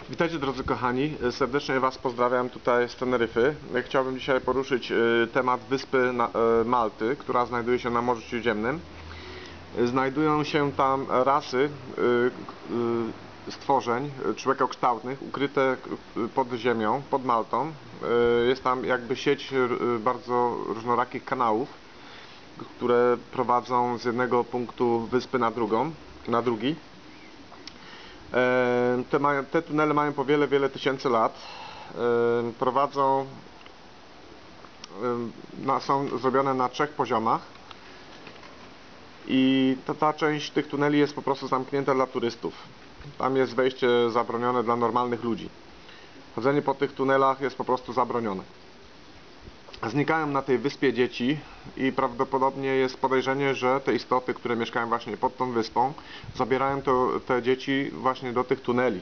Witajcie drodzy kochani, serdecznie Was pozdrawiam tutaj z Teneryfy. Chciałbym dzisiaj poruszyć temat wyspy Malty, która znajduje się na Morzu Śródziemnym. Znajdują się tam rasy stworzeń człowiekokształtnych ukryte pod ziemią, pod Maltą. Jest tam jakby sieć bardzo różnorakich kanałów, które prowadzą z jednego punktu wyspy na drugi. Te tunele mają po wiele tysięcy lat. Są zrobione na 3 poziomach i ta część tych tuneli jest po prostu zamknięta dla turystów. Tam jest wejście zabronione dla normalnych ludzi. Chodzenie po tych tunelach jest po prostu zabronione. Znikają na tej wyspie dzieci i prawdopodobnie jest podejrzenie, że te istoty, które mieszkają właśnie pod tą wyspą, zabierają te dzieci właśnie do tych tuneli.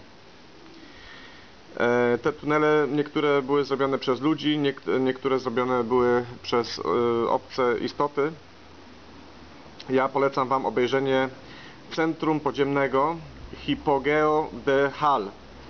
Te tunele niektóre były zrobione przez ludzi, niektóre zrobione były przez obce istoty. Ja polecam Wam obejrzenie Centrum Podziemnego Hipogeo de Hal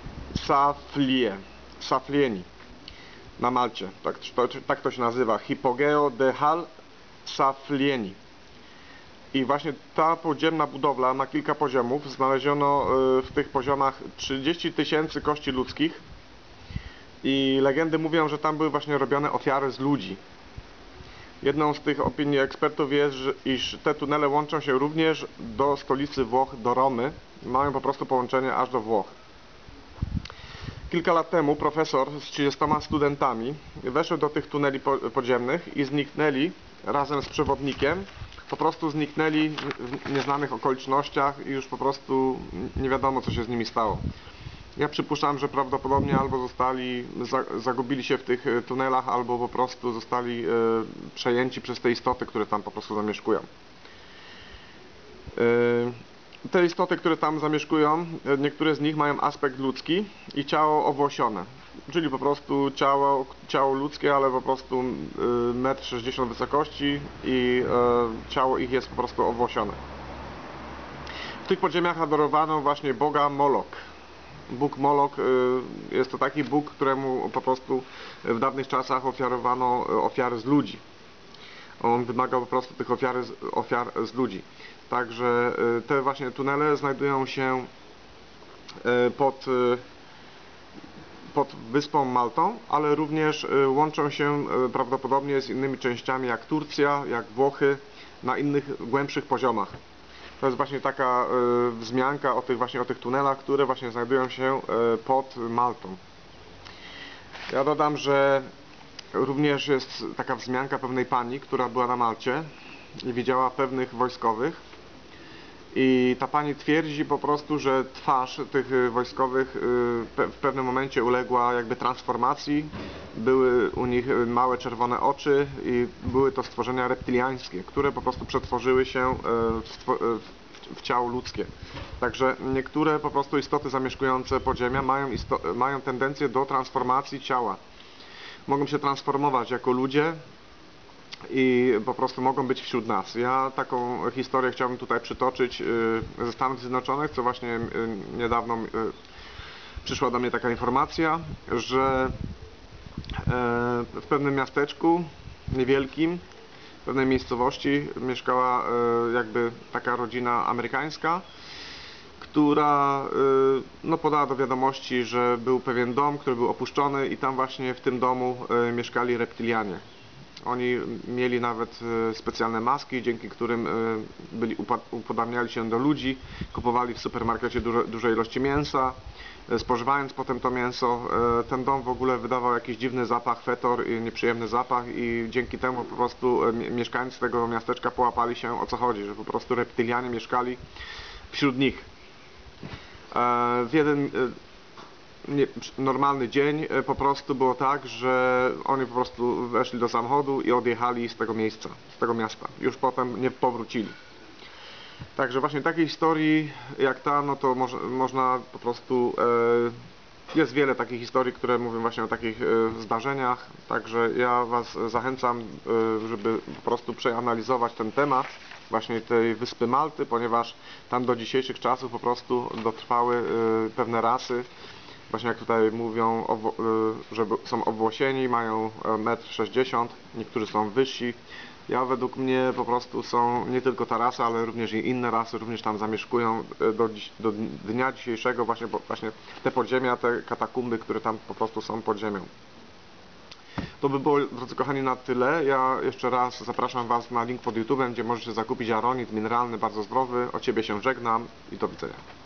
Saflieni na Malcie, tak to się nazywa, Hipogeo de Hal Saflieni. I właśnie ta podziemna budowla ma kilka poziomów. Znaleziono w tych poziomach 30 000 kości ludzkich i legendy mówią, że tam były właśnie robione ofiary z ludzi. Jedną z tych opinii ekspertów jest, iż te tunele łączą się również do stolicy Włoch, do Romy. Mają po prostu połączenie aż do Włoch. Kilka lat temu profesor z 30 studentami weszł do tych tuneli podziemnych i zniknęli razem z przewodnikiem. Po prostu zniknęli w nieznanych okolicznościach i już po prostu nie wiadomo, co się z nimi stało. Ja przypuszczam, że prawdopodobnie albo zagubili się w tych tunelach, albo po prostu zostali przejęci przez te istoty, które tam po prostu zamieszkują. Te istoty, które tam zamieszkują, niektóre z nich mają aspekt ludzki i ciało owłosione. Czyli po prostu ciało ludzkie, ale po prostu 1,60 m wysokości i ciało ich jest po prostu owłosione. W tych podziemiach adorowano właśnie Boga Molok. Bóg Molok jest to taki Bóg, któremu po prostu w dawnych czasach ofiarowano ofiary z ludzi. On wymagał po prostu tych ofiar z ludzi. Także te właśnie tunele znajdują się pod wyspą Maltą, ale również łączą się prawdopodobnie z innymi częściami jak Turcja, jak Włochy, na innych głębszych poziomach. To jest właśnie taka wzmianka o tych tunelach, które właśnie znajdują się pod Maltą. Ja dodam, że również jest taka wzmianka pewnej pani, która była na Malcie i widziała pewnych wojskowych. I ta pani twierdzi po prostu, że twarz tych wojskowych w pewnym momencie uległa jakby transformacji. Były u nich małe czerwone oczy i były to stworzenia reptyliańskie, które po prostu przetworzyły się w ciało ludzkie. Także niektóre po prostu istoty zamieszkujące podziemia mają tendencję do transformacji ciała. Mogą się transformować jako ludzie i po prostu mogą być wśród nas. Ja taką historię chciałbym tutaj przytoczyć ze Stanów Zjednoczonych, co właśnie niedawno przyszła do mnie taka informacja, że w pewnym miasteczku niewielkim, w pewnej miejscowości mieszkała jakby taka rodzina amerykańska, która podała do wiadomości, że był pewien dom, który był opuszczony i tam właśnie w tym domu mieszkali reptylianie. Oni mieli nawet specjalne maski, dzięki którym upodabniali się do ludzi, kupowali w supermarkecie duże ilości mięsa, spożywając potem to mięso. Ten dom w ogóle wydawał jakiś dziwny zapach, fetor i nieprzyjemny zapach i dzięki temu po prostu mieszkańcy tego miasteczka połapali się, o co chodzi, że po prostu reptylianie mieszkali wśród nich. W jeden normalny dzień po prostu było tak, że oni po prostu weszli do samochodu i odjechali z tego miejsca, z tego miasta. Już potem nie powrócili. Także właśnie takiej historii jak ta, no to można po prostu... Jest wiele takich historii, które mówią właśnie o takich zdarzeniach. Także ja Was zachęcam, żeby po prostu przeanalizować ten temat właśnie tej wyspy Malty, ponieważ tam do dzisiejszych czasów po prostu dotrwały pewne rasy właśnie jak tutaj mówią, że są obwłosieni, mają 1,60 m, niektórzy są wyżsi. Ja według mnie po prostu są nie tylko ta rasa, ale również i inne rasy również tam zamieszkują do dnia dzisiejszego właśnie te podziemia, te katakumby, które tam po prostu są pod ziemią. To by było, drodzy kochani, na tyle. Ja jeszcze raz zapraszam Was na link pod YouTube'em, gdzie możecie zakupić aronit mineralny, bardzo zdrowy. Od Ciebie się żegnam i do widzenia.